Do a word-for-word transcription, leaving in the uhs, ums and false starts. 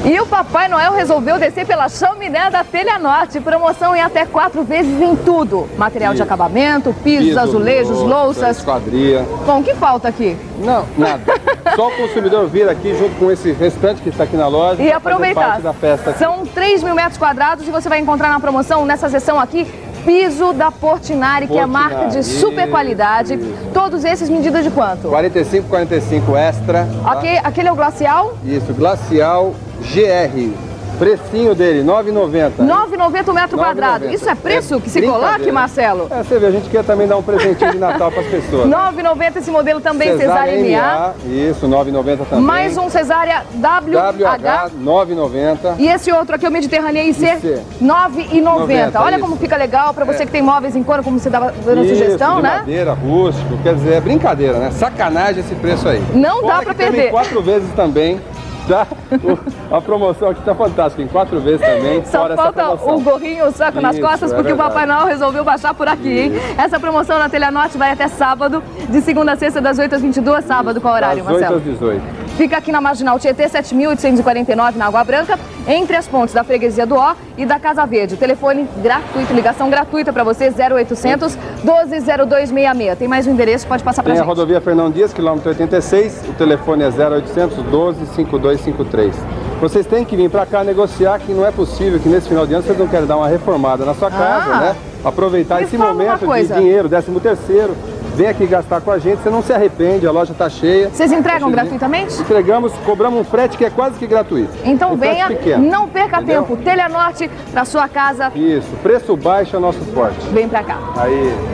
E o Papai Noel resolveu descer pela chaminé da Telha Norte. Promoção em até quatro vezes em tudo. Material Isso. de acabamento, pisos, Piso, azulejos, louça, louças. Esquadria. Bom, o que falta aqui? Não, nada. Só o consumidor vir aqui junto com esse restante que está aqui na loja. E aproveitar. Parte da festa aqui. São três mil metros quadrados e você vai encontrar na promoção, nessa seção aqui, piso da Portinari, que é marca de super qualidade. Isso. Todos esses medidas de quanto? quarenta e cinco, quarenta e cinco extra. Tá? Aqui, aquele é o glacial? Isso, glacial G R. Precinho dele, nove reais e noventa centavos. nove reais e noventa centavos o metro quadrado. Isso é preço é que se coloque, Marcelo? É, você vê, a gente quer também dar um presentinho de Natal para as pessoas. nove reais e noventa centavos esse modelo também, cesárea M A. Isso, nove reais e noventa centavos também. Mais um cesárea W H. W H, nove reais e noventa centavos. E esse outro aqui, o Mediterrâneo I C, nove reais e noventa centavos. Olha isso. Como fica legal para você é. que tem móveis em couro, como você dava dando isso, sugestão, de né? madeira, rústico, quer dizer, é brincadeira, né? Sacanagem esse preço aí. Não Fora dá para perder. Quatro vezes também. Tá? A promoção aqui tá fantástica, em quatro vezes também. Só falta o gorrinho, o saco Isso, nas costas, porque é o Papai Noel resolveu baixar por aqui, hein? Essa promoção na Telha Norte vai até sábado, de segunda a sexta, das oito às vinte e duas, sábado, qual horário, das Marcelo? oito às dezoito. Fica aqui na Marginal Tietê, sete mil oitocentos e quarenta e nove, na Água Branca, entre as pontes da Freguesia do Ó e da Casa Verde. O telefone gratuito, ligação gratuita para você, zero oitocentos, doze, zero dois sessenta e seis. Tem mais um endereço, pode passar para gente. Tem a rodovia Fernão Dias, quilômetro oitenta e seis, o telefone é zero oitocentos, doze, cinquenta e dois cinquenta e três. Vocês têm que vir para cá negociar, que não é possível que nesse final de ano vocês não querem dar uma reformada na sua casa, ah, né? Aproveitar esse momento de dinheiro, décimo terceiro. Vem aqui gastar com a gente, você não se arrepende, a loja está cheia. Vocês entregam gratuitamente? Entregamos, cobramos um frete que é quase que gratuito. Então um venha, não perca Entendeu? tempo. Telha Norte para sua casa. Isso, preço baixo é nosso forte. Vem para cá. Aí.